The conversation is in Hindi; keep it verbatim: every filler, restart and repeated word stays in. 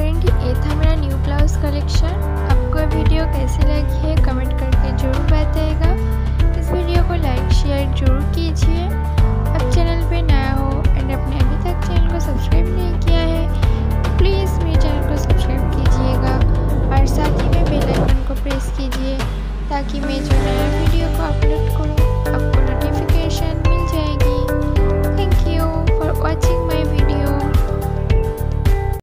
फ्रेंड, ये था मेरा न्यू ब्लाउज कलेक्शन। आपको वीडियो कैसी लगी है कमेंट करके ज़रूर बताइएगा। इस वीडियो को लाइक शेयर जरूर कीजिए। अब चैनल पे नया हो एंड अपने अभी तक चैनल को सब्सक्राइब नहीं किया है तो प्लीज़